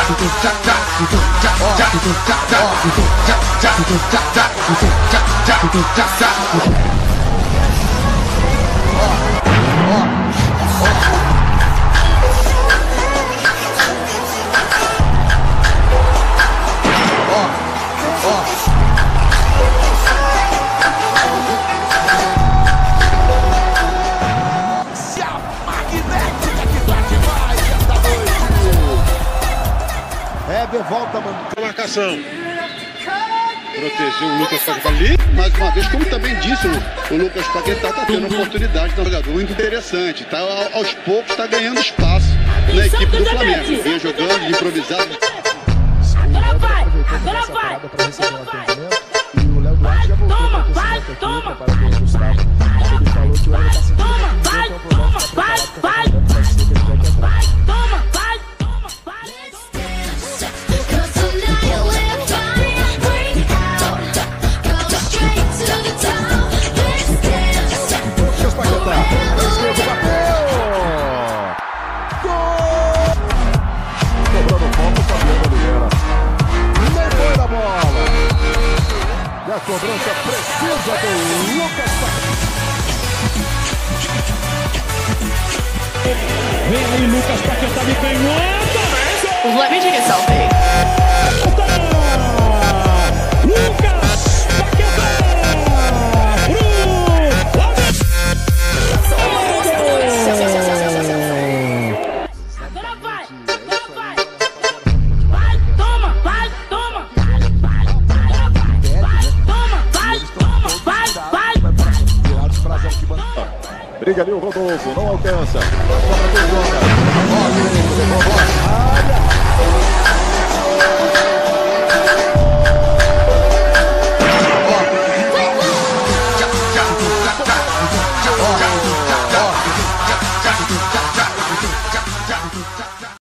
Volta, mano. A marcação. Protegeu o Lucas Paquetá ali. Mais uma vez, como também disse, o Lucas Paquetá está tendo oportunidade de um jogador muito interessante. Tá, aos poucos está ganhando espaço na equipe do Flamengo. Vem jogando, improvisado. Agora vai! Agora vai! E o Léo Duarte já voltou para o aqui, preparador Gustavo. Ele falou que o Léo está sentindo a cobrança precisa do Lucas Paquetá. Vem aí, Lucas Paquetá de canhota. Let me take a selfie. Lucas Paquetá. Agora vai! Agora vai! Vai, toma! Vai, toma! Briga ali o Rodolfo, não alcança. Cobra do Boca.